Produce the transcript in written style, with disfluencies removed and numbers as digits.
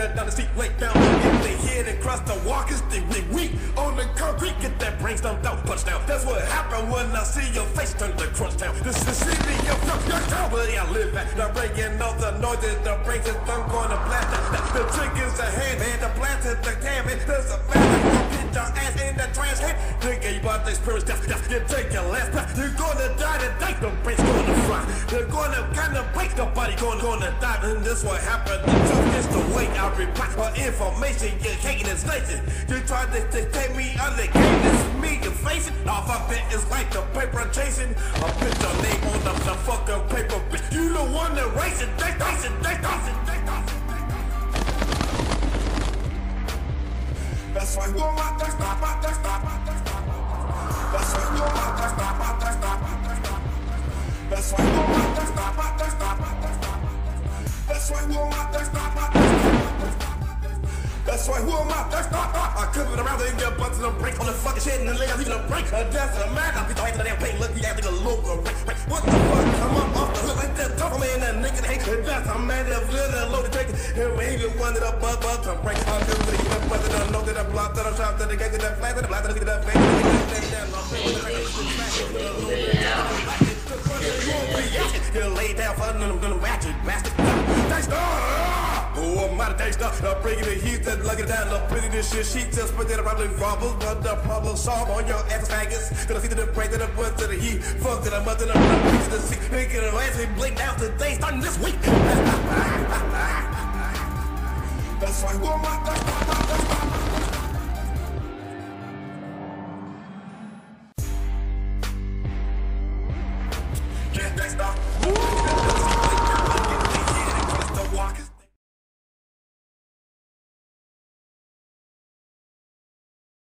head down the street, lay down, get their head across the walkers, they weak on the concrete, get that brain stumped out, punch down. That's what happened when I see your face turn to crunch down. This is the city of your town where I live at. Now breaking all the noises, the brains is I'm gonna blast it. The trick is a hand, man, the blast is the cam, and there's a man get your ass in the trash head. Nigga, you about to experience death, you take your last breath. You're gonna die today, the brain's gonna fly. They're gonna kinda break, the body gonna die. And this what happened, the truth is the way I reply. For information, you're hating and snaking. You tried to take me out of the game, this is me, you're facing. Off of it is like the paper chasing. I put your name on the fucking paper, bitch. You the one that racing, they racing. That's why you want to stop. That's why you want to stop. That's why you want to stop. That's why you want to stop. That's why who am I? I covered around in your butts and a break on the fucking shit and the leg, leaving a break. That's a man. I'll be trying to damn pain. Look, you got to look right. What the fuck? I'm up off the hood like that. Tough man, that nigga hate. That's a man that's little loaded drink. Here we ain't one of the bug to break. I'm just gonna get up, but I don't know that I'm blocked, that I'm trapped, that I get that flat, that I'm blocked, that I get that fake. You lay down for nothing, I'm gonna match it, bastard. Oh, I'm out of taste up. I'm bringing the heat, that lugging down, I'm bringing this shit. She just put that around the rumbles, but the problem solved on your ass faggots. Gonna see to the break, to the butt, to the heat. Fuck to the mother, to the seat. Making the ass and blink down today, starting this week. That's why woman, Davsta Who.